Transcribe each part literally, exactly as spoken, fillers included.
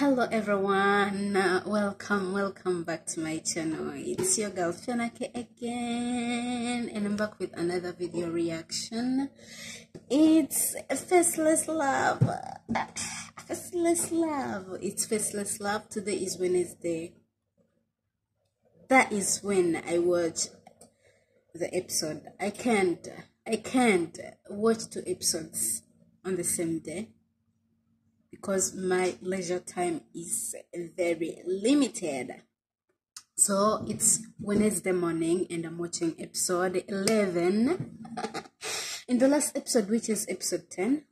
Hello everyone, uh, welcome, welcome back to my channel. It's your girl Fionake again, and I'm back with another video reaction. It's Faceless Love. Faceless Love. It's Faceless Love. Today is Wednesday. That is when I watch the episode. I can't, I can't watch two episodes on the same day, because my leisure time is very limited. So it's Wednesday morning and I'm watching episode eleven. In the last episode, which is episode ten,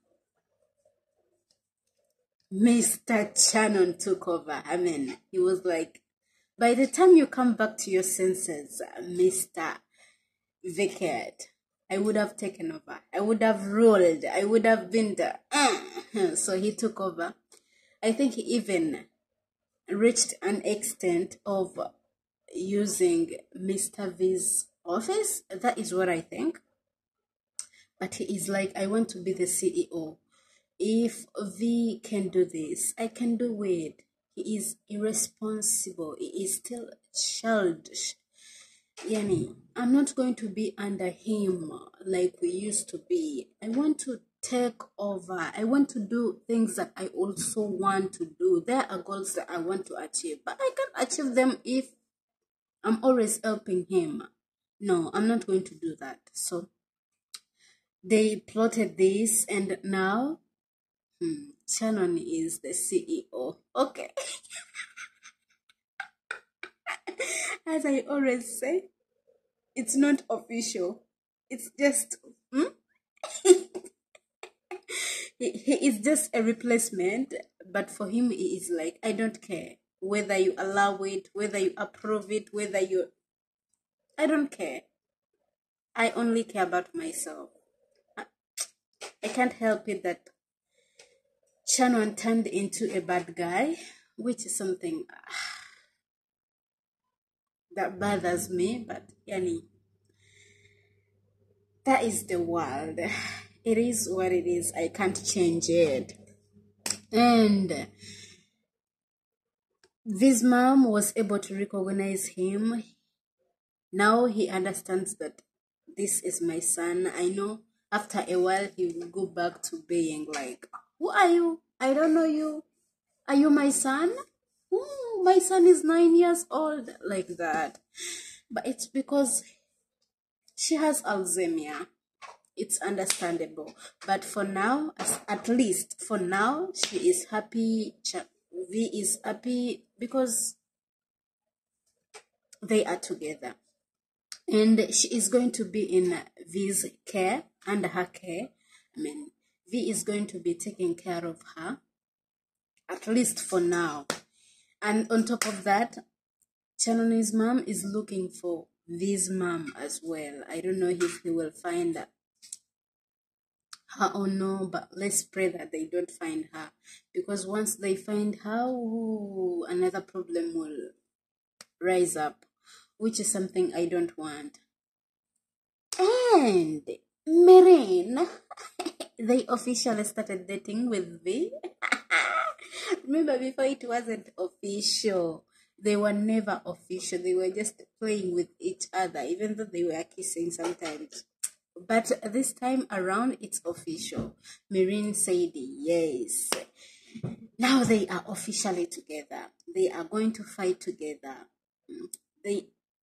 Mister Shannon took over. I mean, he was like, by the time you come back to your senses, Mister Vacate, I would have taken over. I would have ruled. I would have been the... Uh. So he took over. I think he even reached an extent of using Mister V's office. That is what I think. But he is like, I want to be the C E O. If V can do this, I can do it. He is irresponsible. He is still childish. Yani, I'm not going to be under him like we used to be. I want to take over. I want to do things that I also want to do. There are goals that I want to achieve, but I can't achieve them if I'm always helping him. No, I'm not going to do that. So they plotted this, and now hmm, Shannon is the C E O. Okay. As I always say, it's not official. It's just, hmm? he, he is just a replacement, but for him, he is like, I don't care whether you allow it, whether you approve it, whether you... I don't care. I only care about myself. I, I can't help it that Shannon turned into a bad guy, which is something that bothers me, but yani, that is the world. It is what it is. I can't change it. And this mom was able to recognize him. Now he understands that this is my son. I know after a while he will go back to being like, who are you? I don't know you. Are you my son? Ooh, my son is nine years old. Like that. But it's because she has Alzheimer's. It's understandable. But for now, at least for now, she is happy. V is happy because they are together. And she is going to be in V's care, under her care. I mean, V is going to be taking care of her, at least for now. And on top of that, Shannon's mom is looking for V's mom as well. I don't know if he will find her or no, but let's pray that they don't find her. Because once they find her, ooh, another problem will rise up, which is something I don't want. And Marine, they officially started dating with V. Remember, before it wasn't official. They were never official. They were just playing with each other, even though they were kissing sometimes. But this time around, it's official. Marine said yes. Now they are officially together. They are going to fight together. They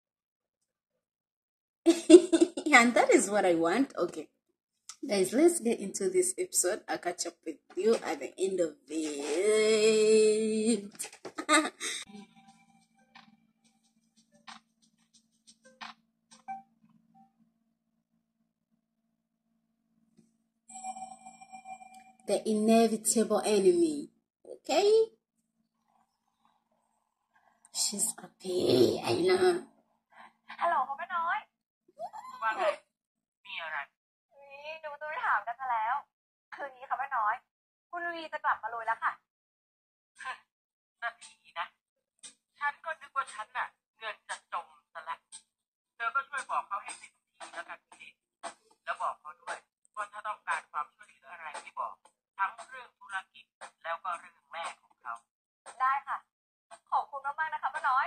and that is what I want. Okay, guys, let's get into this episode. I'll catch up with you at the end of it. The inevitable enemy. Okay? She's happy. I know. ฮัลโหลเขาไม่น้อยว่าไงมีอะไรนี่ดูตุ้ยถามกันซะแล้วคืนนี้เขาไม่น้อยคุณวีจะกลับมาลุยแล้วค่ะนาทีนะฉันก็นึกว่าฉันน่ะเงินจะจมซะแล้วเธอก็ช่วยบอกเขาให้ติดทีแล้วกันสิแล้วบอกเขาด้วยว่าถ้าต้องการความช่วยเหลืออะไรที่บอกทั้งเรื่องธุรกิจแล้วก็เรื่องแม่ของเขาไค่ะขอบคุณมากๆนะคะป้าน้อย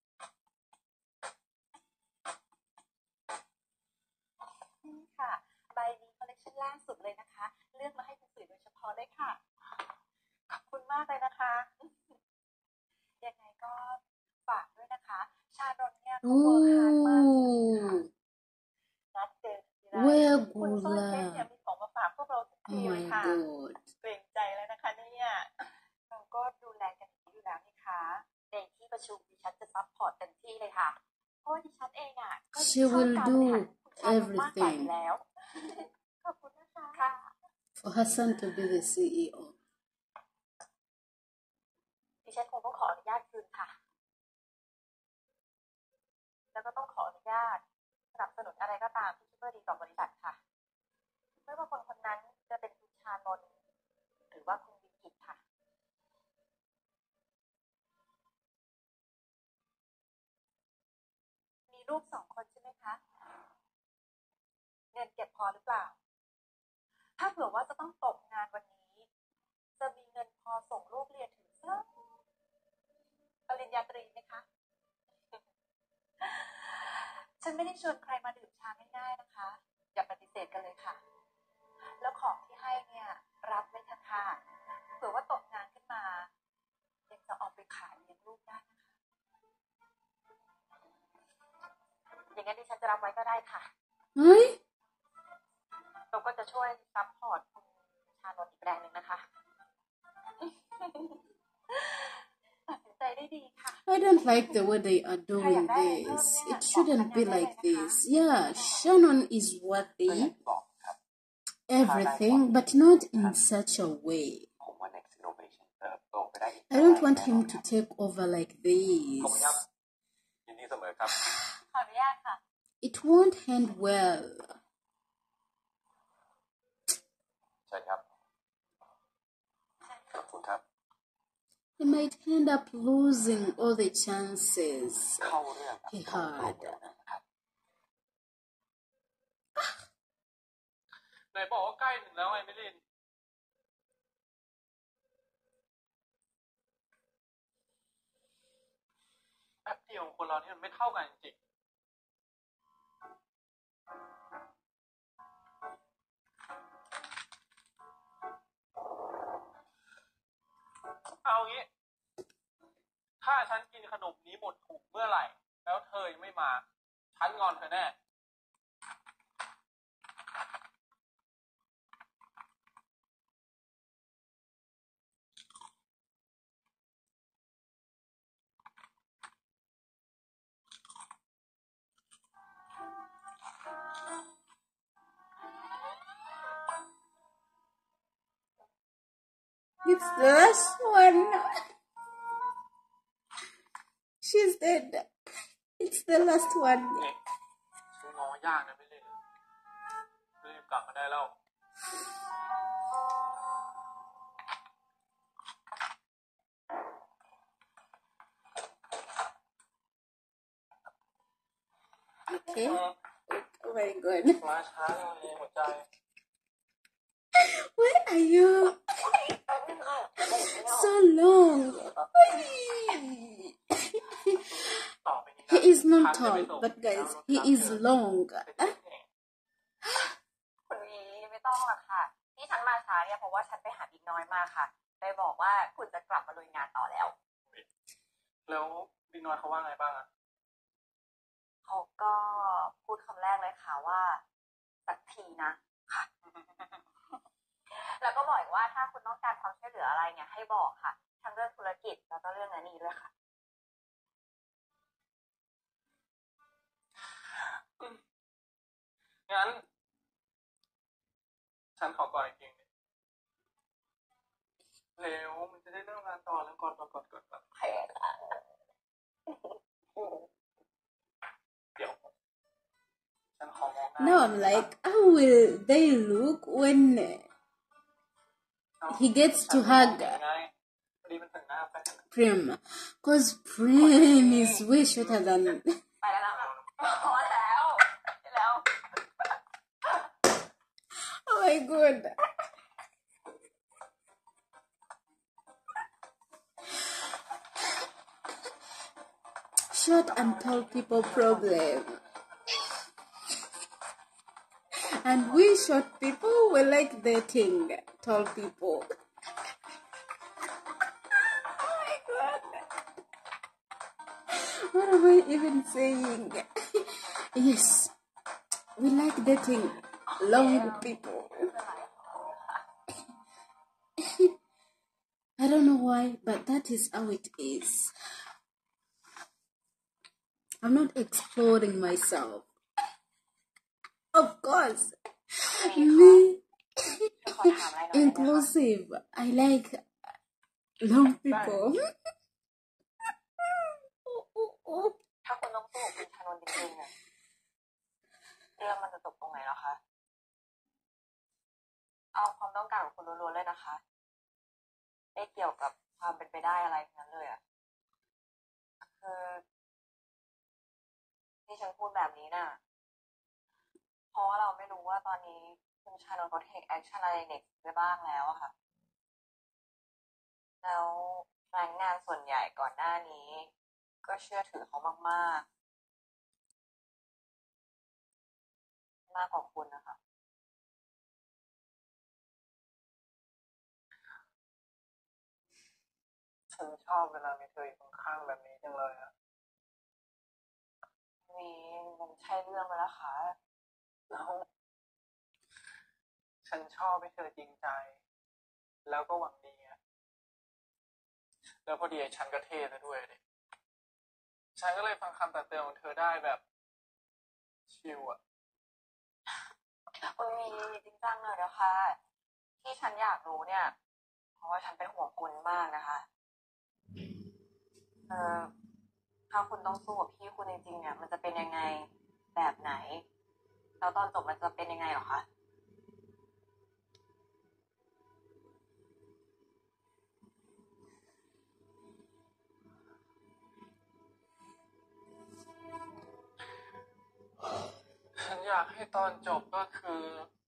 นี่ค่ะใบนี้คอลเลคชันล่าสุดเลยนะคะเลือกมาให้คุณสื่อโดยเฉพาะเลยค่ะขอบคุณมากเลยนะคะยังไงก็ฝากด้วยนะคะชาดนเนี่ยเขาเวิร์คฮาร์ดมากนัดเจอคุณส้นเพชรเนี่ยมีของมาฝากพวกเราทุกทีเลยค่ะเกรงใจแล้วนะคะเนี่ยเราก็ดูแลกันอยู่แล้วนี่คะในที่ประชุมดิฉันจะซัพพอร์ตเต็มที่เลยค่ะเพราะดิฉันเองอ่ะก็ชอบการบริหารคุณชาดนมากกว่าอยู่แล้วขอบคุณนะคะค่ะ for her son to be the ซี อี โอดิฉันคงต้องขออนุญาตคืนค่ะแล้วก็ต้องขออนุญาตสนับสนุนอะไรก็ตามที่คิดว่าดีต่อบริษัทค่ะไม่ว่าคนคนนั้นจะเป็นคุณชานนท์หรือว่าคุณวิกิตค่ะมีลูกสองคนใช่ไหมคะเงินเก็บพอหรือเปล่าถ้าเผื่อว่าจะต้องตกงานวันนี้จะมีเงินพอส่งลูกเรียนถึงสักปริญญาตรีไหมคะฉันไม่ได้ชวนใครมาดื่มชาง่ายๆนะคะอย่าปฏิเสธกันเลยค่ะแล้วของที่ให้เนี่ยรับไว้เถอะค่ะเผื่อว่าตกงานขึ้นมายังจะเอาไปขายเลี้ยงลูกได้นะคะอย่างนั้นดิฉันจะรับไว้ก็ได้ค่ะเฮ้ยเราก็จะช่วยซัพพอร์ตคุณชานนท์อีกแรงหนึ่งนะคะตัดสินใจได้ดีค่ะ I don't like the way they are doing this. It shouldn't be like this. Yeah, Shannon is worthy everything, but not in such a way. I don't want him to take over like this. It won't end well. He might end up losing all the chances he had. ไหนบอกว่าใกล้ถึงแล้วไงมิลินแป๊บเดียวคนเราที่มันไม่เท่ากันจริงเอางี้ถ้าฉันกินขนมนี้หมดถุงเมื่อไหร่แล้วเธอยังไม่มาฉันงอนเธอแน่ It's the last one. She's dead. It's the last one. ช่วยงอยากนะไม่เลยรีบกลับมาได้แล้ว Okay. Oh my god. มาช้าเลยหัวใจ Where are you? So long. He is not tall, but guys, he is long. คุณวีไม่ต้องหรอกค่ะที่ฉันมาช้าเนี่ยเพราะว่าฉันไปหาบิ๊กน้อยมาค่ะได้บอกว่าคุณจะกลับมาลุยงานต่อแล้วแล้วบิ๊กน้อยเขาว่าไงบ้างอะเขาก็พูดคำแรกเลยค่ะว่าสักทีนะค่ะ แล้วก็บอกว่าถ้าคุณต้องการความช่วยเหลืออะไรเนี่ยให้บอกค่ะทั้งเรื่องธุรกิจแล้วก็เรื่องนี้ด้วยค่ะงั้นฉันขอก่อนอีกทีนึงเร็วมันจะได้เริ่มงานต่อแล้วก่อนก่อนก่อนก่อนก่อนใครค่ะเดี๋ยวฉันขอมองหน้า Now I'm like, how will they look when he gets to hug Prem? Because Prem is way shorter than. ไปแล้วนะพอแล้วแล้ว Oh my god. short and tall people problem. And we short people, we like dating tall people. Oh my god. What am I even saying? Yes, we like dating long people. I don't know why, but that is how it is. I'm not exploring myself. Of course, me, inclusive. I like long people. ถ้าคุณต้องสู้กับคุณชานนท์จริงๆเนี่ยเรื่องมันจะจบตรงไหนแล้วคะเอาความต้องการของคุณล้วนๆเลยนะคะไม่เกี่ยวกับความเป็นไปได้อะไรทั้งนั้นเลยอ่ะคือที่ฉันพูดแบบนี้น่ะเพราะว่าเราไม่รู้ว่าตอนนี้คุณชานนท์เขาเทคแอคชั่นอะไรเด็กไปบ้างแล้วอะค่ะแล้วพนักงานส่วนใหญ่ก่อนหน้านี้ก็เชื่อถือเขามากๆมากกว่าคุณนะคะฉันชอบเวลามีเธออยู่ข้างๆแบบนี้จังเลยอะมีมันใช่เรื่องไปแล้วค่ะแล้วฉันชอบให้เธอจริงใจแล้วก็หวังดีอะแล้วพอดีไอ้ฉันก็เท่ซะด้วยดิฉันก็เลยฟังคำตักเตือนของเธอได้แบบชิลอะคุณมีจริงจังเลยนะคะที่ฉันอยากรู้เนี่ยเพราะว่าฉันเป็นห่วงคุณมากนะคะเออถ้าคุณต้องสู้กับพี่คุณจริงๆเนี่ยมันจะเป็นยังไงแบบไหนแล้วตอนจบมันจะเป็นยังไงหรอคะฉันอยากให้ตอนจบก็คือ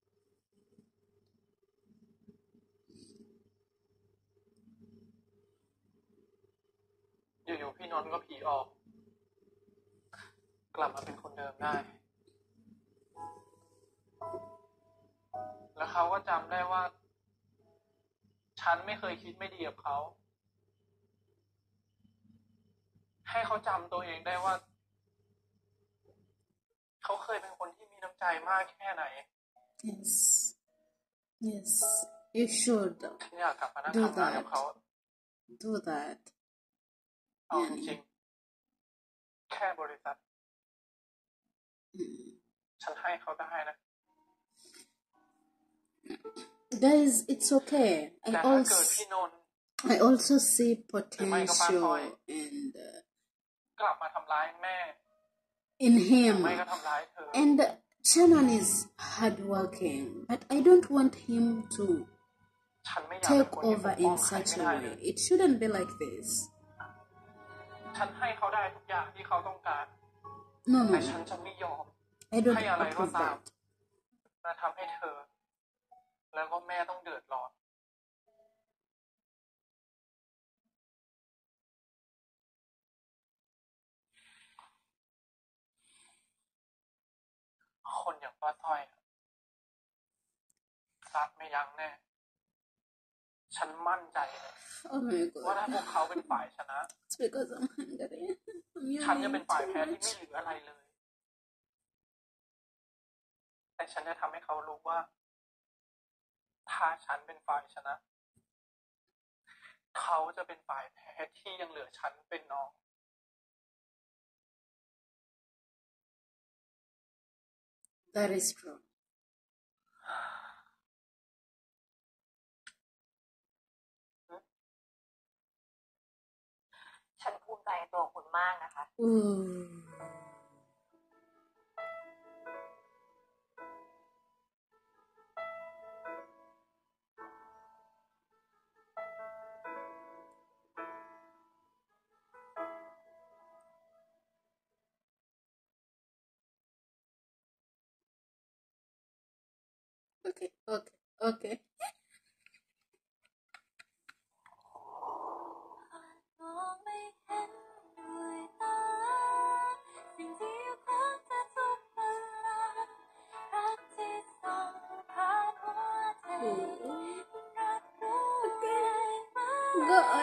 อยู่ๆพี่นนท์ก็ผีออกกลับมาเป็นคนเดิมได้แล้วเขาก็จำได้ว่าฉันไม่เคยคิดไม่ดีกับเขาให้เขาจำตัวเองได้ว่าเขาเคยเป็นคนที่มีน้ำใจมากแค่ไหน Yes, yes, you should ฉันอยากกลับมานั่ง do ทำงานกับ that. เขา Do that. เอาจริงๆแค่บริษัท Mm. ฉันให้เขาได้นะ Guys, it's okay. I แต่ถ้าเกิ also ดพี่นนท์ I also see หรือไม่ก็ป้าคอย potential and uh, กลับมาทำร้ายแม่ in หรือ him. ไม่ก็ทำร้ายเธอ And Shannon is hardworking, but I don't want him to ฉันไม่อยากเป็น take คนที่ป over กป้อง in ใคร such ไม่ a ได้เล way. ย It shouldn't be like this. ฉันให้เขาได้ทุกอย่างที่เขาต้องการ No, แต่ no, ฉัน no. จะไม่ยอม I don't ให้อะไรก็ approve ตาม that. มาทำให้เธอแล้วก็แม่ต้องเดือดร้อนคนอย่างป้าสร้อยซัดไม่ยั้งแน่ ฉันมั่นใจเลย Oh my ว่าถ้า god. พวกเขาเป็นฝ่ายชนะ It's because I'm hungry. I'm ฉันจะ yawning เป็นฝ่าย too แพ้ที่ไม่ much. เหลืออะไรเลย แต่ฉันจะทำให้เขารู้ว่า ถ้าฉันเป็นฝ่ายชนะ เขาจะเป็นฝ่ายแพ้ที่ยังเหลือฉันเป็นน้อง That is true. ฉันภูมิใจในตัวคุณมากนะคะ Ooh. Okay, okay, okay. มองไม่เห็นด้วยตา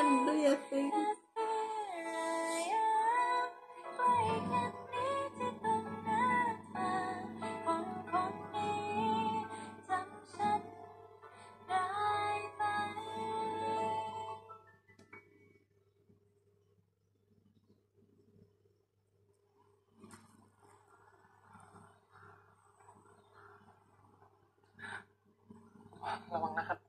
on, do your thing. ระวังนะครับ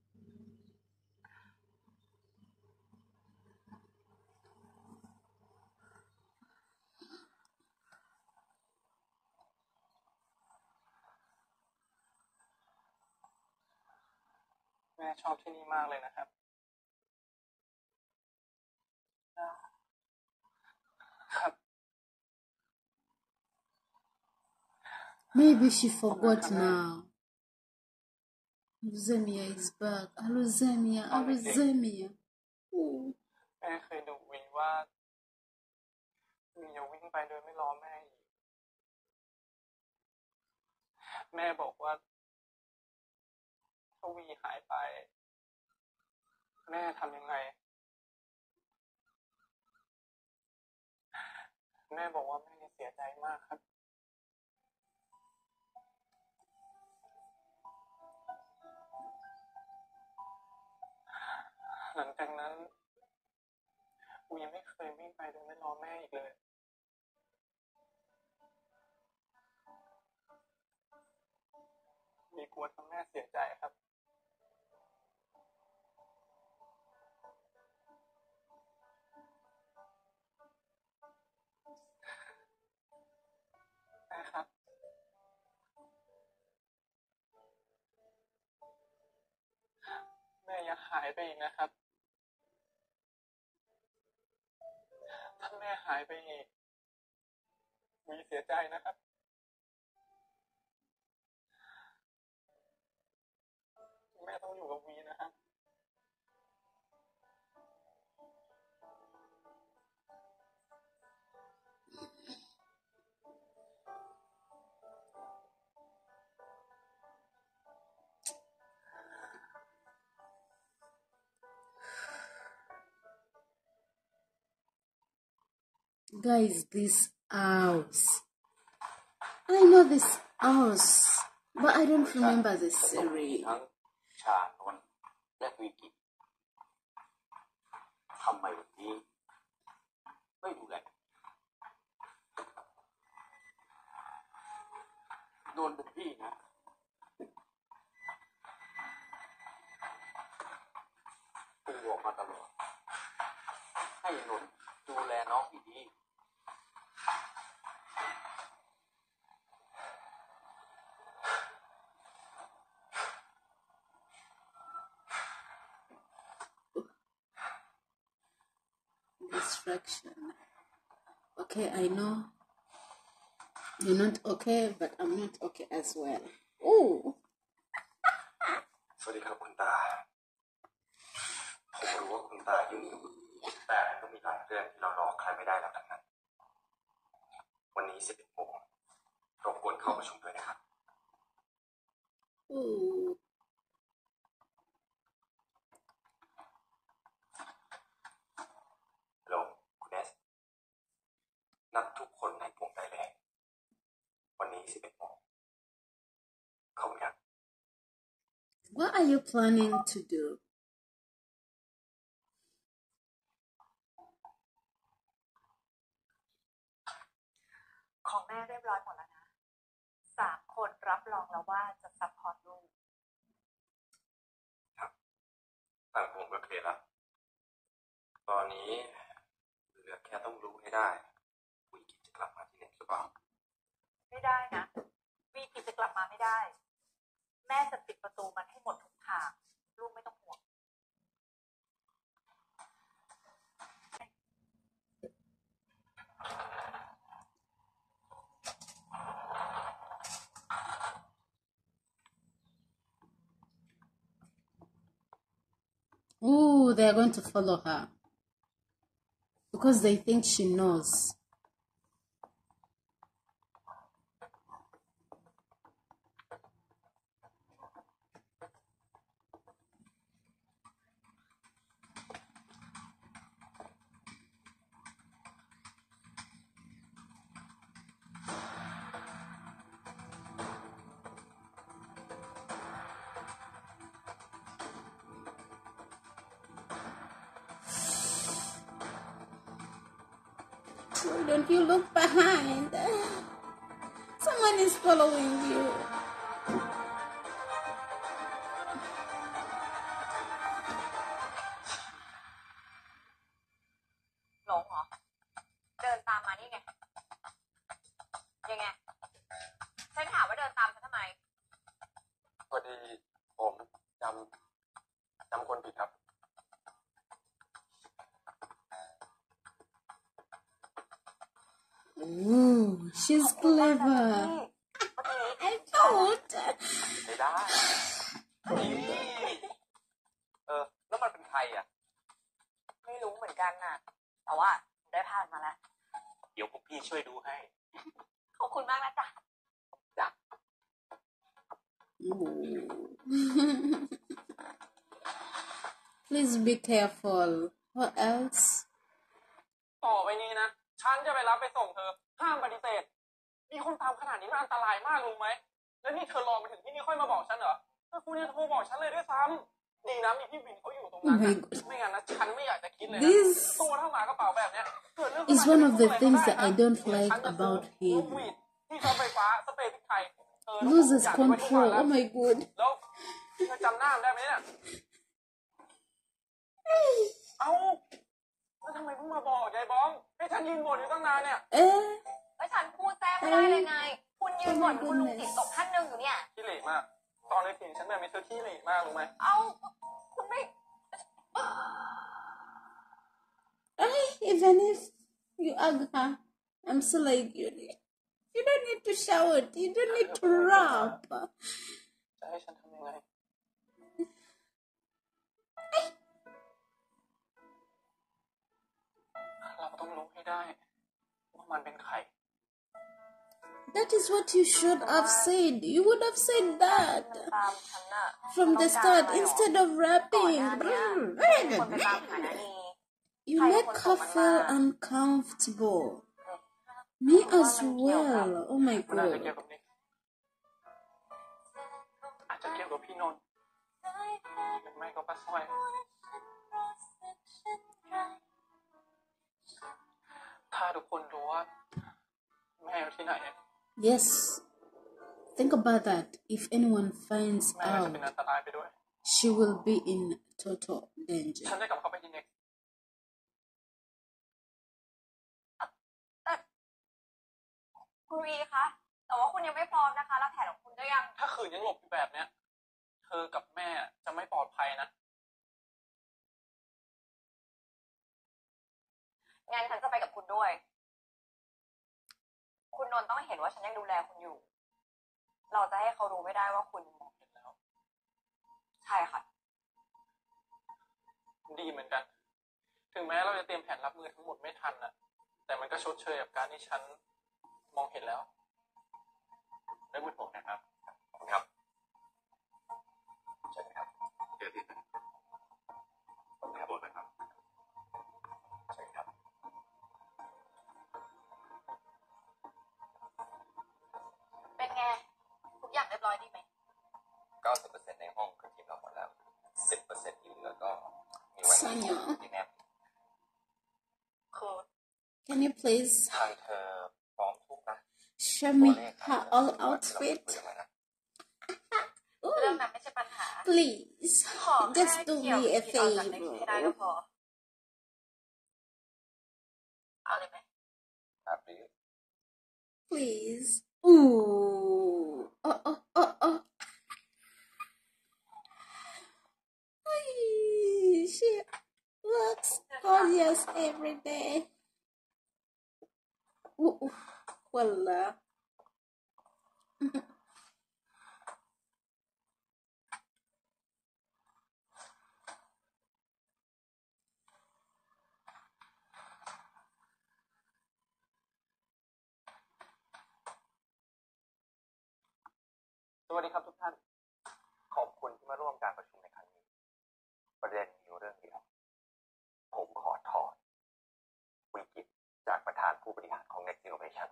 แม่ชอบที่นี่มากเลยนะครับครับ Maybe she forgot now. Aluzemia is back. Aluzemia, Aluzemia. Oh. แม่เคยดูวีว่าวีจะวิ่งไปโดยไม่รอแม่อีกแม่บอกว่าถ้าวีหายไปแม่ทำยังไงแม่บอกว่าแม่เสียใจมากครับหลังจากนั้นวีไม่เคยวิ่งไปโดยไม่รอแม่อีกเลยวีกลัวทำแม่เสียใจครับแม่ครับแม่อย่าหายไปอีกนะครับถ้าแม่หายไปอีกวีเสียใจนะครับแม่ต้องอยู่กับวีนะครับ Guys, this house. I know this house, but I don't remember the series. ทั้งชาโนนและวิกิทำไมวันนี้ไม่ดูแลโดนเป็นพี่นะกูบอกมาตลอดให้นนท์ดูแลน้องดีๆ Distraction. Okay, I know you're not okay, but I'm not okay as well. Oh. สวัสดีครับคุณตาผมรู้ว่าคุณตายุ่งอยู่แต่ก็มีหลายเรื่องที่เรารอใครไม่ได้แล้วทั้งนั้นวันนี้สิบเอ็ดโมงรบกวนเข้าประชุมด้วยนะครับ Ooh. ฮัลโหลคุณเอสนัดทุกคนในวงไดแลนด์วันนี้สิบเอ็ดโมงเข้ากัน What are you planning to do? ของแม่เรียบร้อยหมดแล้วนะสามคนรับรองแล้วว่าจะซัพพอร์ตลูกครับต่างผมก็เคลียร์แล้วตอนนี้เหลือแค่ต้องรู้ให้ได้วิกิจะกลับมาที่เน็ตหรือเปล่าไม่ได้นะวีกิจจะกลับมาไม่ได้ แม่จะปิดประตูมันให้หมดทุกทางลูกไม่ต้องห่วง Ooh, they're going to follow her because they think she knows. Why don't you look behind? Someone is following you. หลงเหรอเดินตามมานี่ไงยังไงฉันถามว่าเดินตามฉันทำไมพอดีผมจำจำคนผิดครับ Ooh, she's clever. I thought. ไม่ได้เออแล้วมันเป็นใครอ่ะไม่รู้เหมือนกันน่ะแต่ว่าได้ผ่านมาแล้วเดี๋ยวพวกพี่ช่วยดูให้ขอบคุณมากนะจ๊ะจ้ะ Please be careful. What else? ต่อไปนี้นะฉันจะไปรับไปส่งเธอห้ามปฏิเสธมีคนตามขนาดนี้มันอันตรายมากรู้ไหมแล้วนี่เธอรอมาถึงที่นี่ค่อยมาบอกฉันเหรอถ้าคุณเนี่ยโทรบอกฉันเลยด้วยซ้ำดีนะมีพี่บินเขาอยู่ตรงนั้นไม่งั้นนะฉันไม่อยากจะคิดเลยนะตัวเท่าหมากระเป๋าแบบเนี้ย It's one of the things that I don't like about him. ที่เขาไฟฟ้าสเปรย์พริกไทย Loses control. Oh my god. แล้วเธอจำหน้าได้ไหมเนี่ยเอ้าแล้วทำไมเพิ่งมาบอกยายบ้องให้ฉันยืนบ่นอยู่ตั้งนานเนี่ยเอ๊ะแล้วฉันพูดแทรกไม่ได้เลยไงคุณยืนบ่นคุณลุงติดตกท่านหนึ่งอยู่เนี่ยขี้เหร่มากตอนในถิ่นฉันแบบมีเธอขี้เหร่มากรู้ไหมเอ้าคุณไม่ Even if you hug her, I'm still like you. You don't need to shout. You don't need to rap. จะให้ฉันทำยังไงเราต้องรู้ให้ได้ว่ามันเป็นใคร That is what you should have said. You would have said that from the start instead of rapping. You make her feel uncomfortable. Me as well. Oh my god. อาจจะเกี่ยวกับพี่นนท์หรือไม่ก็ป้าสร้อยถ้าทุกคนรู้ว่าแม่อยู่ที่ไหน Yes. Think about that. If anyone finds แม่จะ out, เป็นอันตรายไปด้วย she will be in total danger. ฉันได้กลับเข้าไปที่เน็กคุณวีคะแต่ว่าคุณยังไม่พร้อมนะคะรับแผนของคุณได้ยังถ้าขืนยังหลบอยู่แบบเนี้ยเธอกับแม่จะไม่ปลอดภัยนะงั้นฉันจะไปกับคุณด้วยคุณนนท์ต้องเห็นว่าฉันยังดูแลคุณอยู่เราจะให้เขารู้ไม่ได้ว่าคุณเห็นแล้วใช่ค่ะดีเหมือนกันถึงแม้เราจะเตรียมแผนรับมือทั้งหมดไม่ทันน่ะแต่มันก็ชดเชยกับการที่ฉันมองเห็นแล้วได้บุญผมนะครับขอบคุณครับใช่ไหมครับเดี๋ยวที่ผมแค่บอกนะครับใช่ครับเป็นไงทุกอย่างเรียบร้อยดีไหมเก้าสิบเปอร์เซ็นต์ ในห้องคือทีมเราหมดแล้ว สิบเปอร์เซ็นต์ ที่เหลือก็มีไว้ที่แนบคือ Can you please ทางเธอพร้อมทุกนะ show me her all outfit? เรื่องนั้นไม่ใช่ปัญหา Please, just do me a favor. ได้ก็พอเอาเลยไหม Please. Ooh. Oh, oh, oh, oh. She looks gorgeous every day. Ooh, voila. สวัสดีครับทุกท่านขอบคุณที่มาร่วมการประชุมในครั้งนี้ประเด็นมีเรื่องเดียวผมขอถอนวิกฤตจากประธานผู้บริหารของ Next Innovation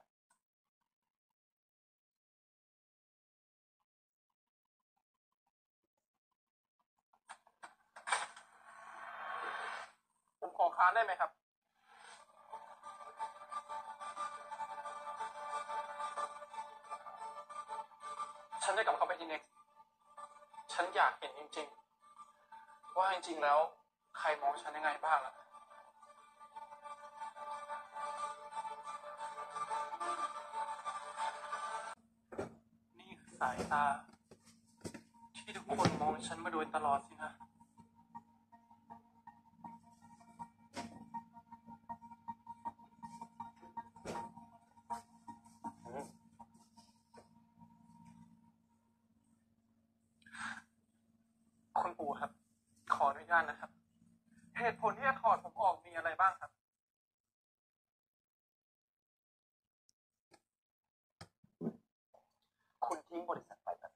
ผมขอค้านได้ไหมครับนได้กลับเข้าไปที่ Next ฉันอยากเห็นจริงๆว่าจริงๆแล้วใครมองฉันยังไงบ้างอะนี่คือสายตาที่ทุกคนมองฉันมาโดยตลอดสินะคุณปู่ครับขออนุญาตนะครับเหตุผลที่จะถอดผมออกมีอะไรบ้างครับคุณทิ้งบริษัทไปแบบ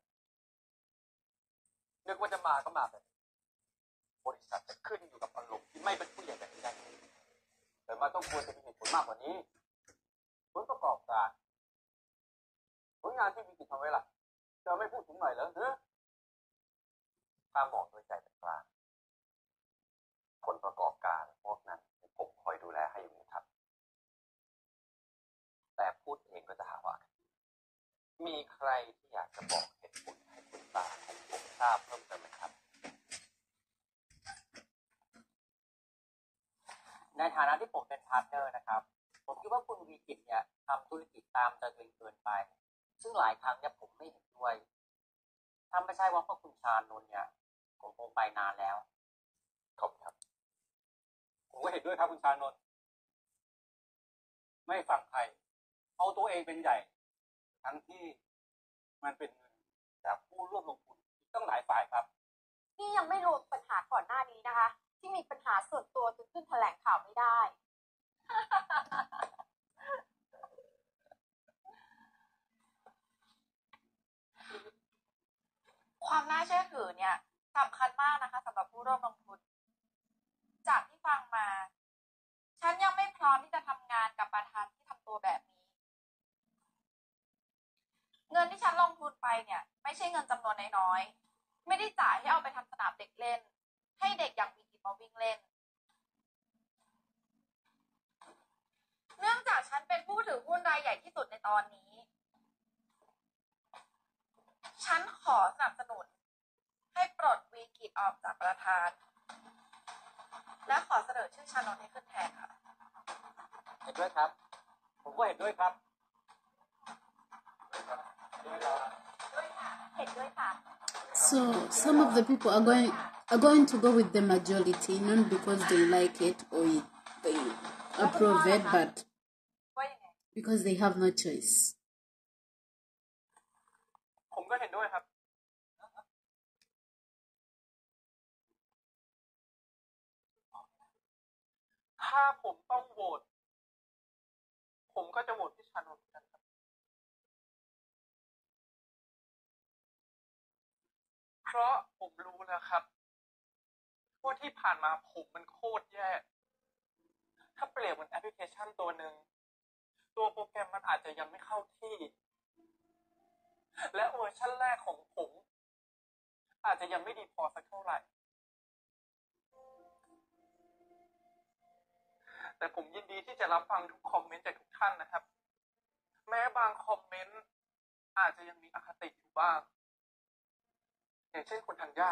นึกว่าจะมาก็มาแบบบริษัทจะขึ้นอยู่กับอารมณ์ที่ไม่เป็นผู้ใหญ่แบบนี้ได้แต่มาต้องควรจะมีเหตุผลมากกว่านี้ผลประกอบการผลงานที่มีกิจทำไว้ล่ะจะไม่พูดถึงหน่อยเหรอเนอะถ้าบอกโดยใจเป็นกลางผลประกอบการพวกนั้นผมคอยดูแลให้อยู่นะครับแต่พูดเองก็จะหาว่ามีใครที่อยากจะบอกเหตุผลให้คุณตาของผมทราบเพิ่มเติมไหมครับในฐานะที่ผมเป็นพาร์ทเนอร์นะครับผมคิดว่าคุณวีกิจเนี่ยทำธุรกิจตามใจตัวเองเกินไปซึ่งหลายครั้งเนี่ยผมไม่เห็นด้วยถ้าไม่ใช่ว่าพวกคุณชานนท์เนี่ยผมคงไปนานแล้วขอบคุณครับผมก็เห็นด้วยครับคุณชานนท์ไม่ฟังใครเอาตัวเองเป็นใหญ่ทั้งที่มันเป็นเงินจากผู้ร่วมลงทุนตั้งหลายฝ่ายครับนี่ยังไม่รวมปัญหาก่อนหน้านี้นะคะที่มีปัญหาส่วนตัวจนขึ้นแถลงข่าวไม่ได้ ความน่าเชื่อถือเนี่ยสำคัญมากนะคะสำหรับผู้ร่วมลงทุนจากที่ฟังมาฉันยังไม่พร้อมที่จะทำงานกับประธานที่ทำตัวแบบนี้เงินที่ฉันลงทุนไปเนี่ยไม่ใช่เงินจำนวนน้อยๆไม่ได้จ่ายให้เอาไปทำสนามเด็กเล่นให้เด็กอย่างมีกิจมาวิ่งเล่นเนื่องจากฉันเป็นผู้ถือหุ้นรายใหญ่ที่สุดในตอนนี้ฉันขอสนับสนุนให้ปลดวีกิจออกจากประธานและขอเสนอชื่อชานนท์ให้ขึ้นแทนค่ะเห็นด้วยครับผมก็เห็นด้วยครับเห็นด้วยค่ะ So some of the people are going are going to go with the majority, not because they like it or they approve it, but because they have no choice. ผมก็เห็นด้วยครับถ้าผมต้องโหวตผมก็จะโหวตที่ชานนท์กันครับเพราะผมรู้แล้วครับว่าที่ผ่านมาผมมันโคตรแย่ถ้าเปรียบเหมือนแอปพลิเคชันตัวหนึ่งตัวโปรแกรมมันอาจจะยังไม่เข้าที่และเวอร์ชันแรกของผมอาจจะยังไม่ดีพอสักเท่าไหร่แต่ผมยินดีที่จะรับฟังทุกคอมเมนต์จากทุกท่านนะครับแม้บางคอมเมนต์อาจจะยังมีอคติอยู่บ้างอย่างเช่นคุณธัญญา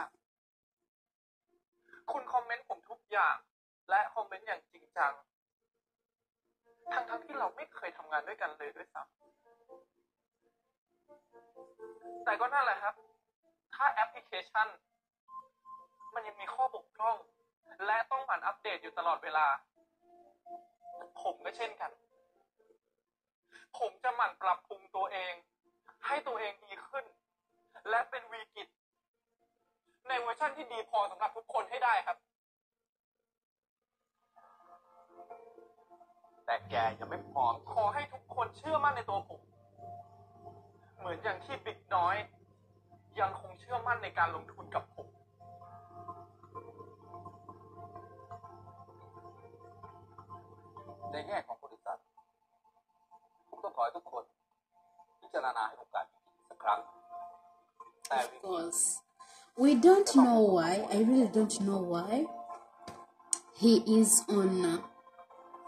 คุณคอมเมนต์ผมทุกอย่างและคอมเมนต์อย่างจริงจังทั้งทั้งที่เราไม่เคยทำงานด้วยกันเลยด้วยซ้ำแต่ก็นั่นแหละครับถ้าแอปพลิเคชันมันยังมีข้อบกพร่องและต้องหมั่นอัปเดตอยู่ตลอดเวลาผมก็เช่นกันผมจะหมั่นปรับปรุงตัวเองให้ตัวเองดีขึ้นและเป็นวีกิจในเวอร์ชันที่ดีพอสำหรับทุกคนให้ได้ครับแต่แกยังไม่พร้อมขอให้ทุกคนเชื่อมั่นในตัวผมเหมือนอย่างที่บิ๊กน้อยยังคงเชื่อมั่นในการลงทุนกับผมในแง่ของบริษัทผมต้องขอให้ทุกคนพิจารณาให้โอกาสสักครั้งแต่ Of course, we don't know why. I really don't know why he is on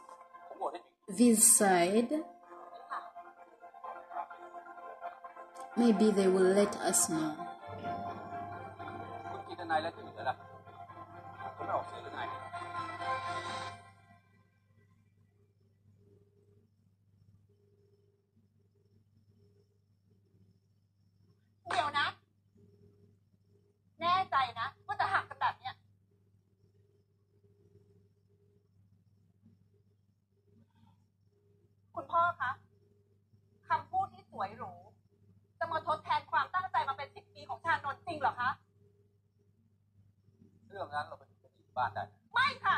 this side Maybe they will let us know. คุณกินนายและที่เหลือล่ะคุณไม่ออกเสียงหรือไงเดี๋ยวนะแน่ใจนะว่าจะหักกันแบบเนี้ยคุณพ่อคะคำพูดที่สวยหรูจะมาทดแทนความตั้งใจมาเป็นสิบปีของชานนท์จริงเหรอคะเรื่องนั้นเราไปดูกันที่บ้านได้ไม่ค่ะ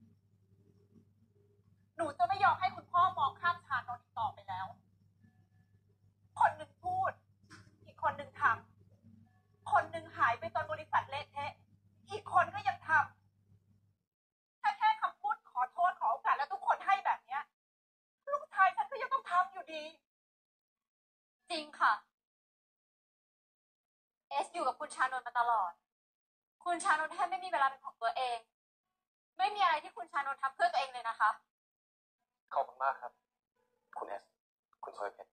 หนูจะไม่ยอมให้คุณพ่อมองข้ามชานนท์อีกต่อไปแล้วคนหนึ่งพูดอีกคนหนึ่งทำคนหนึ่งหายไปตอนบริษัทเละเทะอีกคนก็ยังทำถ้าแค่คำพูดขอโทษขอโอกาสแล้วทุกคนให้แบบเนี้ยลูกชายฉันก็ยังต้องทำอยู่ดีจริงค่ะเอสอยู่กับคุณชานนท์มาตลอดคุณชานนท์แทบไม่มีเวลาเป็นของตัวเองไม่มีอะไรที่คุณชานนท์ทำเพื่อตัวเองเลยนะคะขอบคุณมากครับคุณเอสคุณซอยเพชร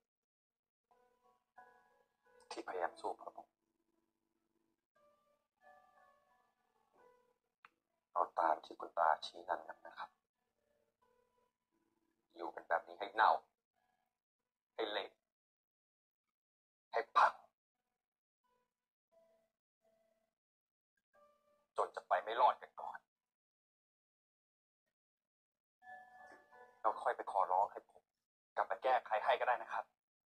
ที่พยายามสู้เพื่อผมเอาตามที่คุณตาชี้นั่นกันนะครับอยู่กันแบบนี้ให้เน่าให้เละให้พังจนจะไปไม่รอดกันก่อนเราค่อยไปขอร้องให้ผมกลับมาแก้ไขให้ก็ได้นะครับ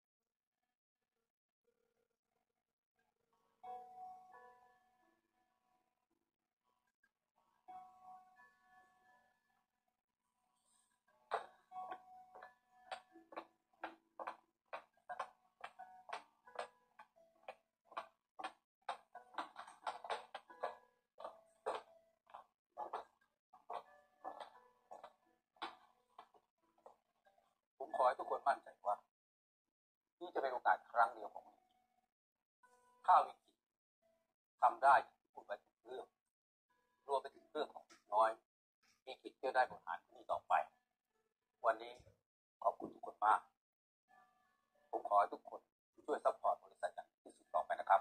ผมขอให้ทุกคนมั่นใจว่านี่จะเป็นโอกาสครั้งเดียวของผมถ้าวิกฤตทำได้พูดไว้ทุกเรื่องรวมไปถึงเรื่องของน้อยมีกิจเที่ยวได้บริหารที่นี่ต่อไปวันนี้ขอบคุณทุกคนมากผมขอให้ทุกคนช่วยซัพพอร์ตบริษัทอย่างที่สุดต่อไปนะครับ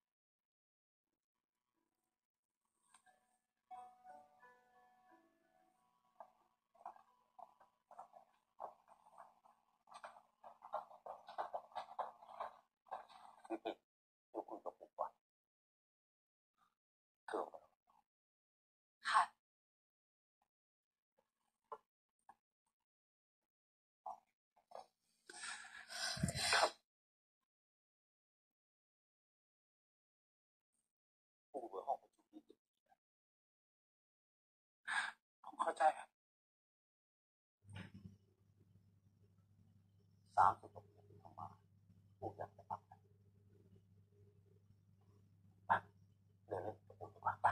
วิกฤตอยู่คุณกับผมก่อนเถื่อนค่ะผู้บริหารประชุมที่สุดผมเข้าใจครับสามสิบกว่าปีที่เข้ามาผู้อยากจะทำอะไรไปเดินเล่นกับผมดีกว่าไป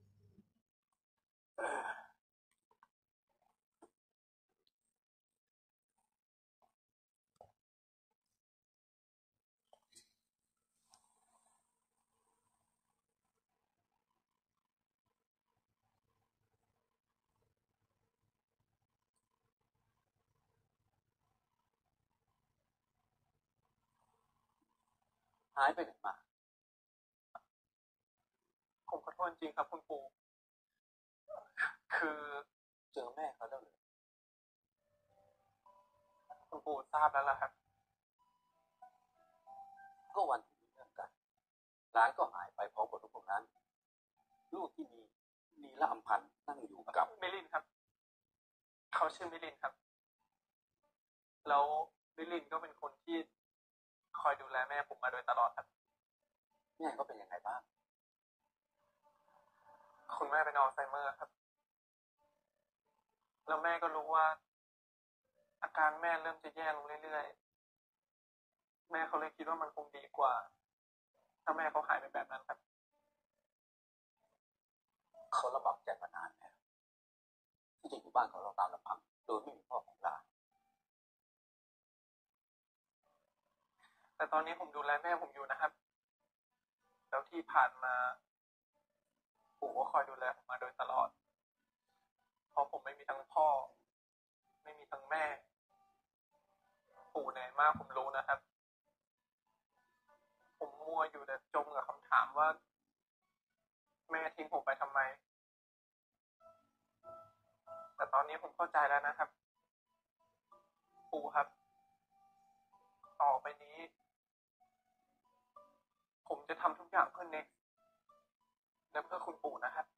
หายไปไหนมาผมขอโทษจริงครับคุณปู่คือเจอแม่เขาแล้วเหรอคุณปู่ทราบแล้วล่ะครับก็วันที่มีเรื่องกันหลานก็หายไปพร้อมกับทุกคนนั้นลูกที่มีนีละอัมพันธ์นั่งอยู่กับมิลินครับเขาชื่อมิลินครับแล้วมิลินก็เป็นคนที่คอยดูแลแม่ผมมาโดยตลอดครับแม่ก็เป็นยังไงบ้างคุณแม่เป็นอัลไซเมอร์ครับแล้วแม่ก็รู้ว่าอาการแม่เริ่มจะแย่ลงเรื่อยๆแม่เขาเลยคิดว่ามันคงดีกว่าถ้าแม่เขาหายไปแบบนั้นครับเขาลำบากใจมานานแล้วที่จะอยู่บ้านของเราตามลำพังโดยไม่มีพ่อของหลานแต่ตอนนี้ผมดูแลแม่ผมอยู่นะครับแล้วที่ผ่านมาปู่ก็คอยดูแลผมมาโดยตลอดเพราะผมไม่มีทั้งพ่อไม่มีทั้งแม่ปู่เหนื่อยมากผมรู้นะครับมัวอยู่แต่จมกับคำถามว่าแม่ทิ้งผมไปทำไมแต่ตอนนี้ผมเข้าใจแล้วนะครับปู่ครับต่อไปนี้ ผมจะทำทุกอย่างเพื่อเน็กและเพื่อคุณปู่นะครับ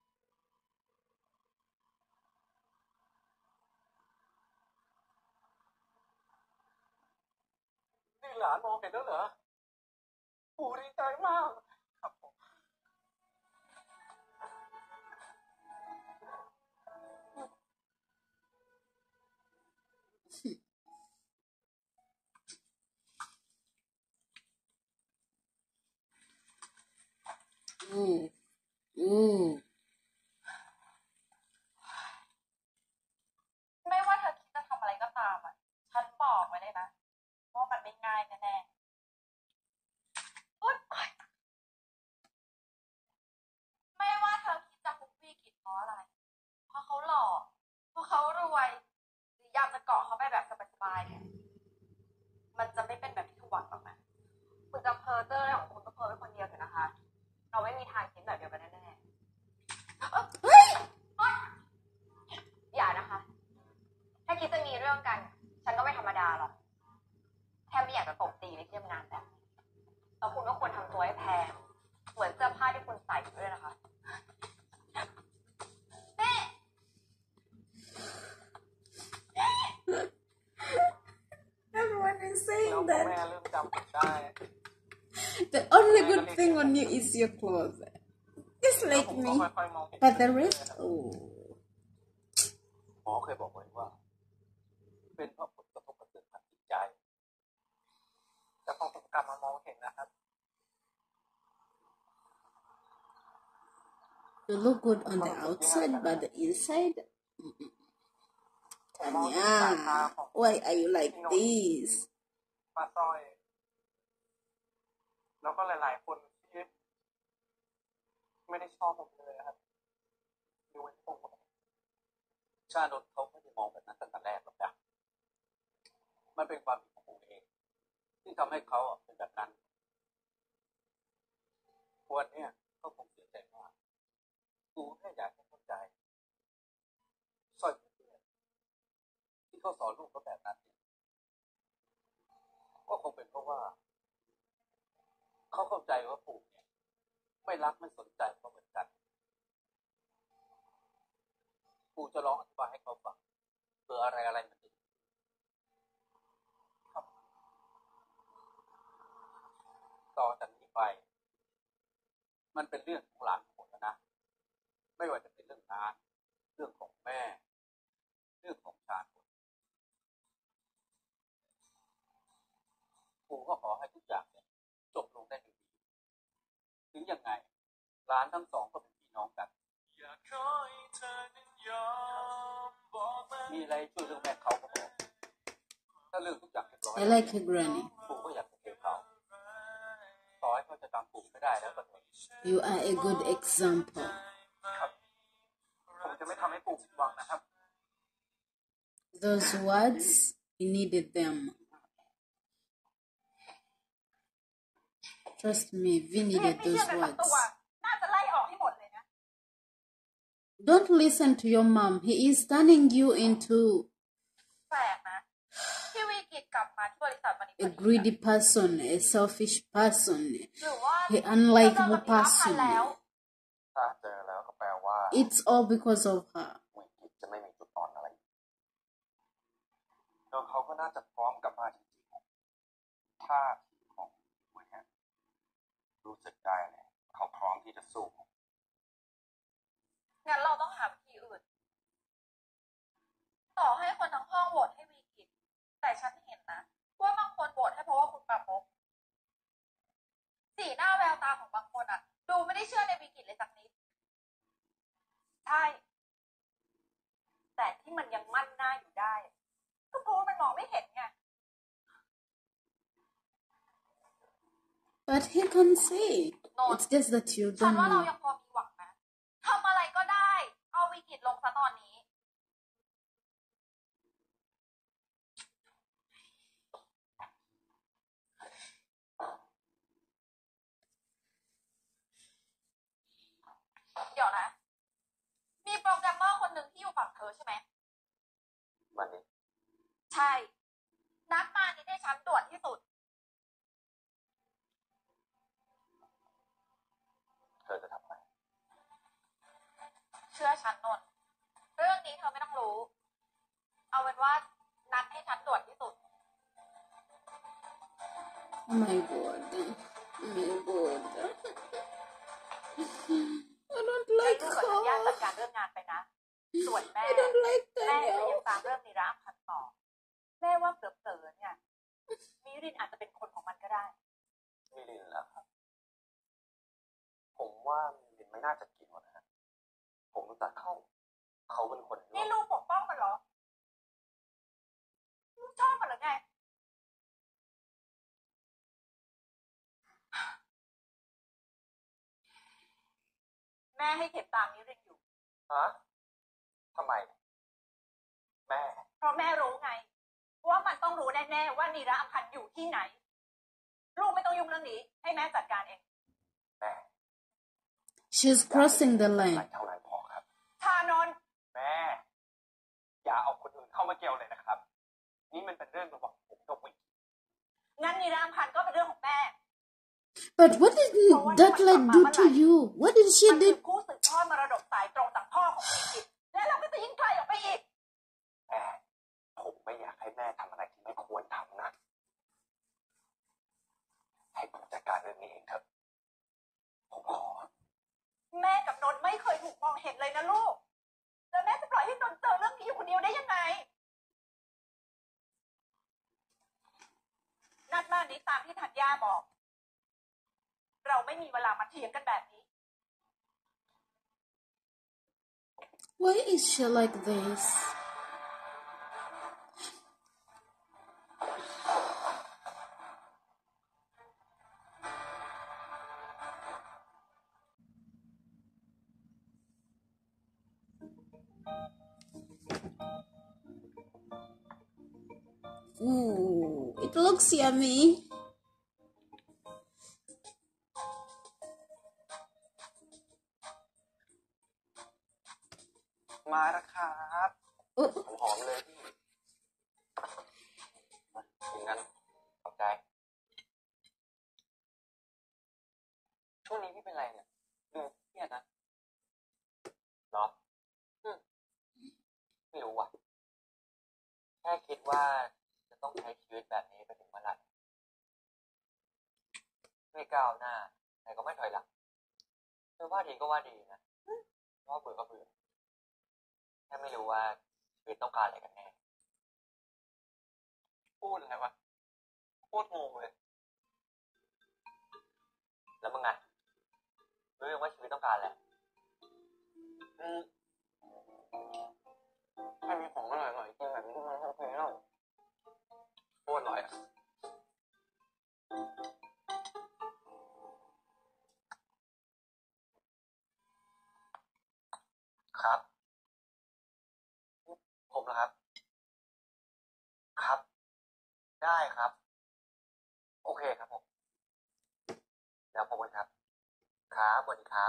นี่หลานมองเห็นแล้วเหรอปู่ดีใจมากครับผมอืมอืมไม่ว่าเธอคิดจะทำอะไรก็ตามอ่ะฉันบอกไว้เลยนะว่ามันไม่ง่ายแน่ๆอุ๊ยไม่ว่าเธอคิดจะคุกพี่กิจเพราะอะไรเพราะเขาหล่อเพราะเขารวยหรืออยากจะเกาะเขาไปแบบสบายๆเนี่ยมันจะไม่เป็นแบบที่คุณหวังหรอกนะคุณจะเพ้อเจ้ออะไรของคุณก็เพ้อไปคนเดียวเถอะนะคะเราไม่มีทางคิดแบบเดียวกันแน่ๆเฮ้ยอย่านะคะถ้าคิดจะมีเรื่องกันฉันก็ไม่ธรรมดาหรอกแค่ไม่อยากจะตบตีในที่ทำงานแบบนี้แล้วคุณก็ควรทำตัวให้แพงเหมือนเสื้อผ้าที่คุณใส่อยู่ด้วยนะคะเน่ Everyone is แล้ว saying พอ that แม่เริ่มจำผมได้ the only good thing on you is your clothes. Just แล้ว like ผมก็ me. ค่อยๆมองเห็น But the rest, oh. หมอเคยบอกไว้ว่า เป็นเพราะผลกระทบกระเทือนทางจิตใจแต่พอผมกลับมามองเห็นนะครับ You look good on the outside, but the inside, mm-mm. ผมมองเห็นสายตา Tanya, ของ why are you like this? ป้าสร้อย แล้วก็หลายๆคนที่ไม่ได้ชอบผมเลยครับดูเป็นผมชาโนนท์เขาไม่ได้มองแบบนั้นตั้งแต่แรกหรอกนะมันเป็นความผิดของปู่เองที่ทำให้เขาอะเป็นแบบนั้นวันเนี้ยเขาคงเสียใจมากปู่แค่อยากให้เข้าใจสร้อยเพื่อนที่เขาสอนลูกเขาแบบนั้นเนี่ยก็คงเป็นเพราะว่าเขาเข้าใจว่าปู่เนี่ยไม่รักไม่สนใจเขาเหมือนกันปู่จะลองอธิบายให้เขาฟังเพื่ออะไรอะไรมันจะดีครับต่อจากนี้ไป มันเป็นเรื่องของหลานหมดแล้วนะไม่ว่าจะเป็นเรื่องงานเรื่องของแม่เรื่องของชาติปู่ก็ขอให้ทุกอย่างเนี่ยจบลงได้ด้วยดีถึงยังไงหลานทั้งสองก็เป็นพี่น้องกันมีอะไรช่วยเรื่องแม่เขาก็บอกถ้าเรื่องทุกอย่างเรียบร้อย I like your granny. ปู่ก็อยากจะเจอเขาต่อให้เขาจะจำปู่ไม่ได้แล้วก็เถอะ You are a good example. ครับ ผมจะไม่ทำให้ปู่ผิดหวังนะครับ Those words, you needed them. Trust me, we เห็น needed ไม่เชื่อ those กันสักตัว words. น่าจะไล่ออกให้หมดเลยนะ Don't listen to your mom. He is turning you into แปลกนะที่วิกิตกลับมาที่บริษัทวันนี้ a greedy person, a selfish person, หรือว่า an เจอ unlikable กับอีกพันแล้ว person. ถ้าเจอแล้วก็แปลว่า It's all because of her. วิกฤตจะไม่มีจุดอ่อนอะไรแล้วเขาก็น่าจะพร้อมกลับมาจริงๆท่าทีของผู้เนี่ยรู้สึกได้เลยเขาพร้อมที่จะสู้งั้นเราต้องหาวิธีอื่น ต่อให้คนทั้งห้องโหวตให้วีกิตแต่ฉันเห็นนะว่าบางคนโหวตให้เพราะว่าคุณปราโมกสีหน้าแววตาของบางคนอ่ะ ดูไม่ได้เชื่อในวีกิตเลยสักนิด ใช่ แต่ที่มันยังมั่นหน้าอยู่ได้ ก็เพราะว่ามันมองไม่เห็นไง But he can see. No. It's just that you ฉัน don't ว่าเรา know. ยังพอมีหวังนะทำอะไรก็ได้ เอาวีกิตลงซะตอนนี้ใช่นัดมานี่ให้ฉันด่วนที่สุดเธอจะทำอะไรเชื่อฉันนนท์เรื่องนี้เธอไม่ต้องรู้เอาเป็นว่านัดให้ฉันด่วนที่สุด Oh my god. Oh my god. I don't ให้ like ลูกกับธัญญาจัด her. การเรื่องงานไปนะส่วนแม่ I don't like แม่จะ Daniel. ยังตามเรื่องนิรามพันต่อแม่ว่าเผลอๆเนี่ยมิรินอาจจะเป็นคนของมันก็ได้มิลินเหรอครับผมว่ามิลินไม่น่าจะเกี่ยวนะฮะผมรู้จักเขาเขาเป็นคนนี่ลูกปกป้องมันเหรอลูกชอบมันหรือไงแม่ให้เข็มตามมิรินอยู่ฮะทำไมแม่เพราะแม่รู้ไงว่ามันต้องรู้แน่ๆว่านิรามพันธ์อยู่ที่ไหนลูกไม่ต้องยุ่งเรื่องนี้ให้แม่จัดการเองแม่ She's crossing the line. เท่าไหร่พอครับชานนท์แม่อย่าเอาคนอื่นเข้ามาเกี่ยวเลยนะครับนี่มันเป็นเรื่องระหว่างผมกับวิกงั้นนิรามพันธ์ก็เป็นเรื่องของแม่ But what did that like do to you? What did she มันคือ do? ผู้สืบทอดมรดกสายตรงจากพ่อของวิกิตและเราก็จะยิ่งไกลออกไปอีกแม่ผมไม่อยากให้แม่ทำอะไรที่ไม่ควรทำนะให้ผมจัดการเรื่องนี้เองเถอะผมขอแม่กับนนท์ไม่เคยถูกมองเห็นเลยนะลูกแล้วแม่จะปล่อยให้นนท์เจอเรื่องนี้อยู่คนเดียวได้ยังไงนัดมานี้ตามที่ธัญญาบอกเราไม่มีเวลามาเถียงกันแบบนี้ Why is she like this? Ooh, it looks yummy. มาแล้วครับหอมเลยพี่ถึงงั้นขอบใจช่วงนี้พี่เป็นไรเนี่ยดูเครียดนะเนาะไม่รู้ว่ะแค่คิดว่าจะต้องใช้ชีวิตแบบนี้ไปถึงเมื่อไหร่ไม่ก้าวหน้าแต่ก็ไม่ถอยหลังเธอว่าดีก็ว่าดีนะว่าเบื่อก็เบื่อแค่ไม่รู้ว่าชีวิตต้องการอะไรกันแน่พูดอะไรวะโคตรงงเลยแล้วมึงไงรู้ยังว่าชีวิตต้องการแหละอืมถ้ามีของอร่อยๆกินแบบนี้ทุกวันทั้งคืนแล้วโคตรอร่อยอ่ะครับผมเหรอครับครับได้ครับโอเคครับผมเดี๋ยวผมกันครับครับสวัสดีครับ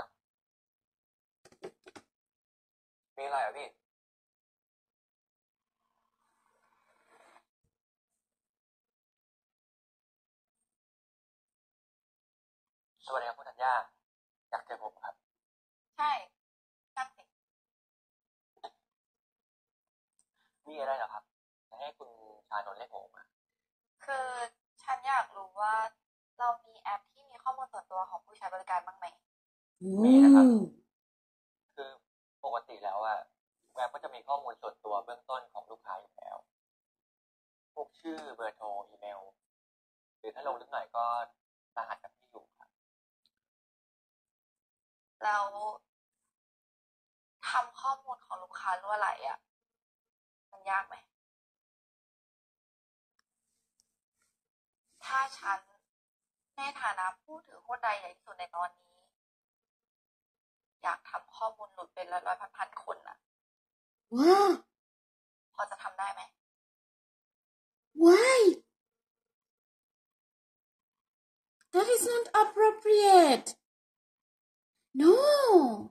มีอะไรอ่ะพี่สวัสดีครับคุณธัญญาอยากเจอผมครับใช่นั่นสิมีอะไรเหรอครับจะให้คุณชานนท์เรียกผมมาคือฉันอยากรู้ว่าเรามีแอปที่มีข้อมูลส่วนตัวของผู้ใช้บริการบ้างไหมมีนะครับคือปกติแล้วอะแอปก็จะมีข้อมูลส่วนตัวเบื้องต้นของลูกค้าอยู่แล้วพวกชื่อเบอร์โทรอีเมลหรือถ้าลงลึกหน่อยก็รหัสกับที่อยู่ครับแล้วทำข้อมูลของลูกค้ารั่วไหลอะมันยากไหมถ้าฉันในฐานะผู้ถือหุ้นรายใหญ่ที่สุดในตอนนี้อยากทำข้อมูลหลุดเป็นร้อยๆพันๆคนอะว้าพอจะทำได้ไหม Why? That is not appropriate. No.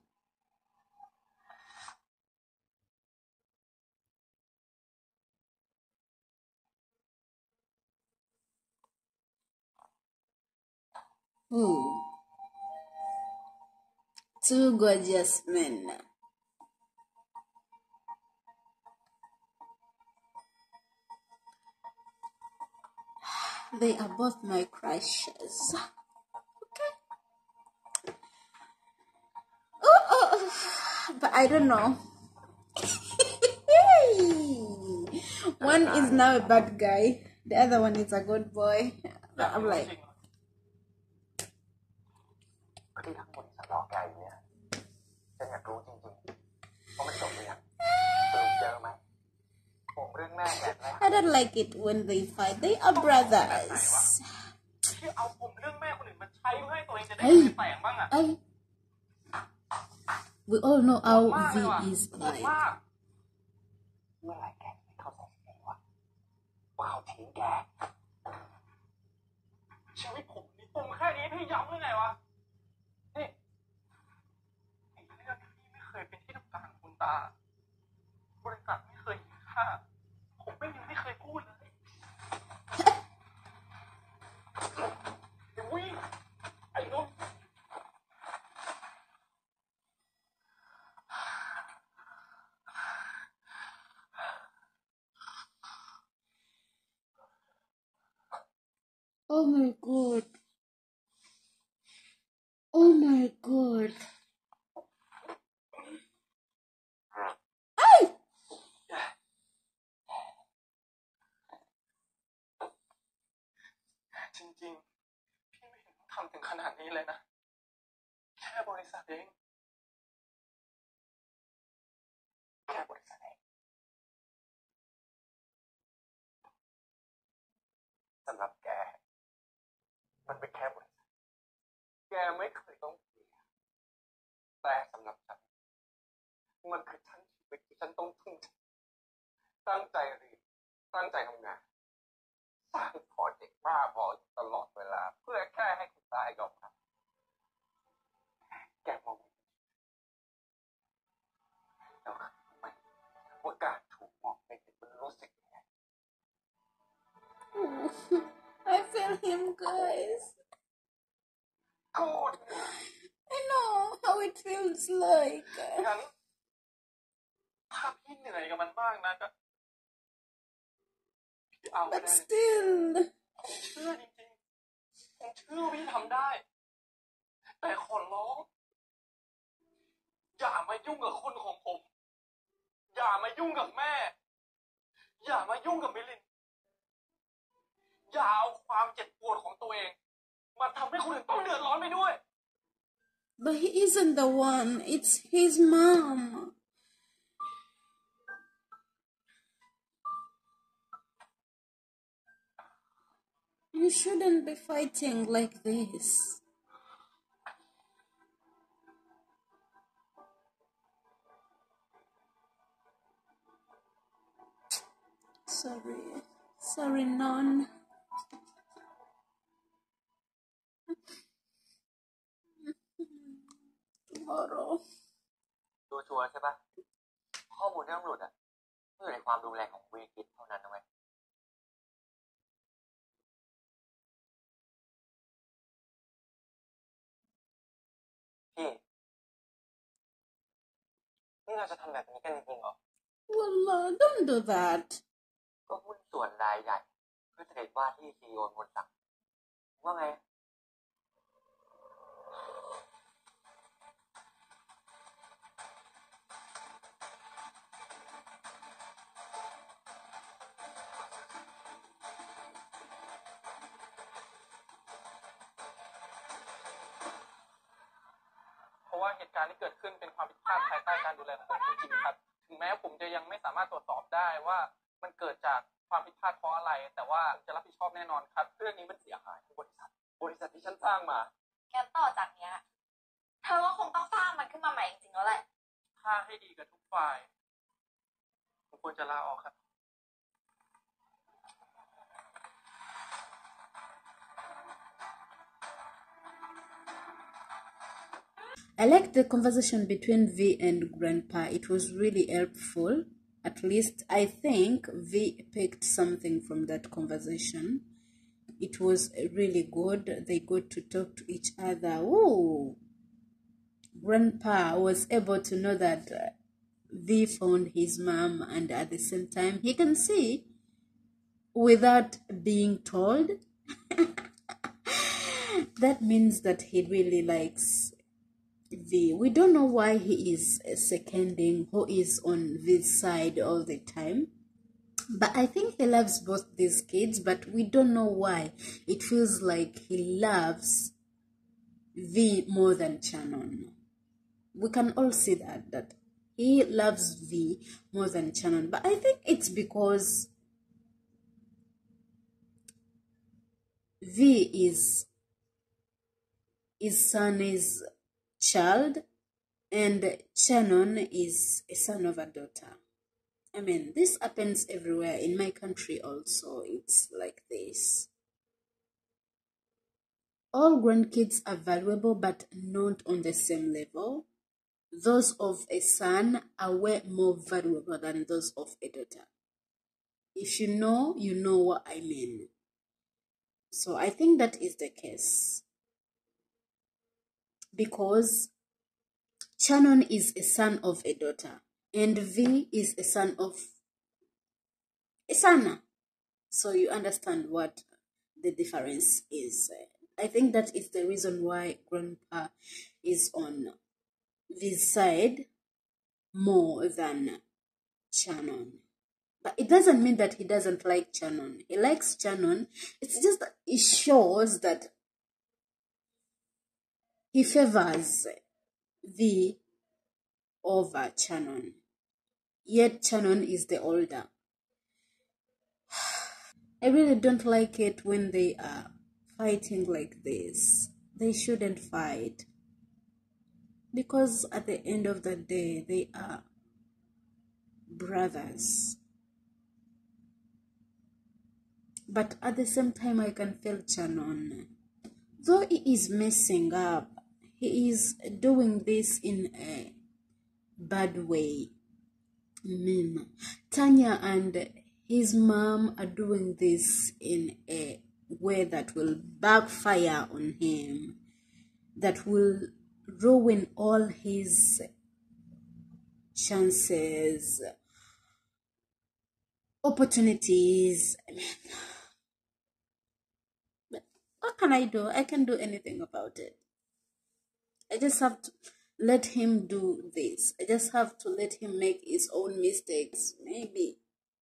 Ooh, two gorgeous men. They are both my crushes. Oh, oh, but I don't know. One is now a bad guy. The other one is a good boy. But I'm like, ที่ทั้งบริษัทรอแกอยู่เนี่ยฉันอยากรู้จริงๆว่ามันจบหรือยังสรุปเจอไหมผมเรื่องแม่แกไหม I don't like it when they fight. They are brothers. ที่เอาผมเรื่องแม่คนอื่นมาใช้เพื่อให้ตัวเองจะได้ Hey, แต่งบ้างอะ hey. We all know how มากเลย V ว่ะ is โหด like. มากเมื่อไหร่แกจะเข้าใจเองวะว่าเขาทิ้งแกชีวิตผมมีปมแค่นี้พี่ย้ำได้ไงวะนี่ไอ้เรื่องที่ไม่เคยเป็นที่ต้องการของคุณตา บริษัทไม่เคยเห็นค่าผมไม่มีไม่เคยพูดเลยไอ้วิ่งไอ้นุ่ม Oh my god. Oh my god. Ay! จริงๆพี่ไม่เห็นต้องทำถึงขนาดนี้เลยนะ แค่บริษัทเองแค่บริษัทเองสำหรับแกมันเป็นแค่บริษัทแกไม่เคยต้องเสียแต่สำหรับฉันมันคือทั้งชีวิตที่ฉันต้องทุ่มเทตั้งใจเรียนตั้งใจทำงานสร้างโปรเจกต์บ้าบอตลอดเวลาเพื่อแค่ให้คุณตายยอมรับแกมองไม่เห็นแล้วทำไมว่าการถูกมองไม่เห็นมันรู้สึกยังไง I feel him, guys. กูด I know how it feels like. งั้นถ้าพี่เหนื่อยกับมันมากนะก็พี่เอา But ได้ still. ผมเชื่อจริงๆผมเชื่อพี่ทำได้ แต่ขอร้องอย่ามายุ่งกับคนของผม อย่ามายุ่งกับแม่ อย่ามายุ่งกับมิลิน อย่าเอาความเจ็บปวดของตัวเองมาทำให้คนอื่นต้องเดือดร้อนไปด้วย But he isn't the one. It's his mom. You shouldn't be fighting like this. Sorry. Sorry, non. Tomorrow. ชัวร์ๆใช่ปะข้อมูลที่ต้องหลุดอ่ะเพื่อในความดูแลของวีกิจเท่านั้นนะเว้ยพี่นี่เราจะทำแบบนี้กันจริงๆเหรอ Wallah, don't do that. ก็หุ้นส่วนรายใหญ่เพื่อเสด็จว่าที่ซีอีโอมนสั่งว่าไงเพราะว่าเหตุการณ์ที่เกิดขึ้นเป็นความผิดพลาดภายใต้การดูแลของผมจริงๆครับ ถึงแม้ผมจะยังไม่สามารถตรวจสอบได้ว่ามันเกิดจากความผิดพลาดเพราะอะไร แต่ว่าจะรับผิดชอบแน่นอนครับ เรื่องนี้มันเสียหายทั้งบริษัทบริษัทที่ฉันสร้างมางั้นต่อจากเนี้ยเธอก็คงต้องสร้างมันขึ้นมาใหม่จริงๆแล้วแหละถ้าให้ดีกับทุกฝ่ายผมควรจะลาออกครับ I liked the conversation between V and Grandpa. It was really helpful. At least I think V picked something from that conversation. it was really good. They got to talk to each other. Oh, Grandpa was able to know that uh, V found his mom, and at the same time, he can see without being told. That means that he really likes V. We don't know why he is seconding who is on V's side all the time. But I think he loves both these kids, but we don't know why. It feels like he loves V more than Shannon. We can all see that, that he loves V more than Shannon. But I think it's because V is his son is child, and Shannon is a son of a daughter. I mean, this happens everywhere. In my country also, it's like this. All grandkids are valuable, but not on the same level. Those of a son are way more valuable than those of a daughter. If you know, you know what I mean. So I think that is the case. Because Shannon is a son of a daughter, and V is a son of a son. So you understand what the difference is. I think that is the reason why Grandpa is on V's side more than Shannon. But it doesn't mean that he doesn't like Shannon. He likes Shannon. It's just that it shows that he favors V over Shannon. Yet Shannon is the older. I really don't like it when they are fighting like this. They shouldn't fight. Because at the end of the day, they are brothers. But at the same time, I can feel Shannon. Though he is messing up, he is doing this in a bad way. I mean, Tanya and his mom are doing this in a way that will backfire on him, that will ruin all his chances, opportunities. I mean, but what can I do? I can't do anything about it. I just have to let him do this. I just have to let him make his own mistakes. Maybe.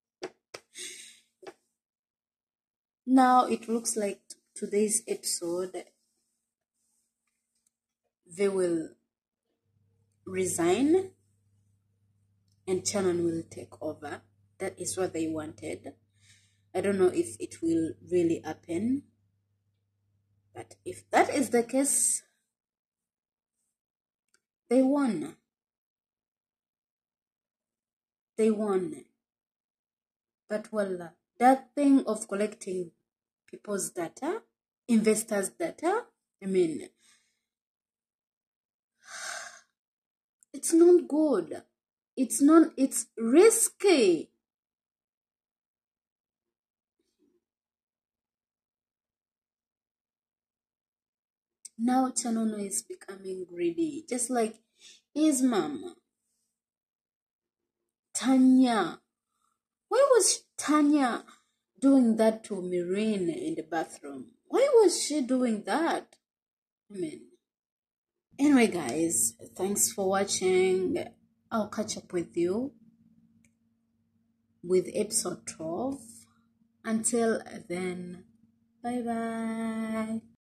Now it looks like today's episode, they will resign and Shannon will take over. That is what they wanted. I don't know if it will really happen. But if that is the case, they won. They won. But well, that thing of collecting people's data, investors' data, I mean, it's not good. It's not, it's risky. Now Chanono is becoming greedy, just like his mom. Tanya. Why was Tanya doing that to Mireen in the bathroom? Why was she doing that? I mean, anyway, guys, thanks for watching. I'll catch up with you with episode twelve. Until then, bye bye.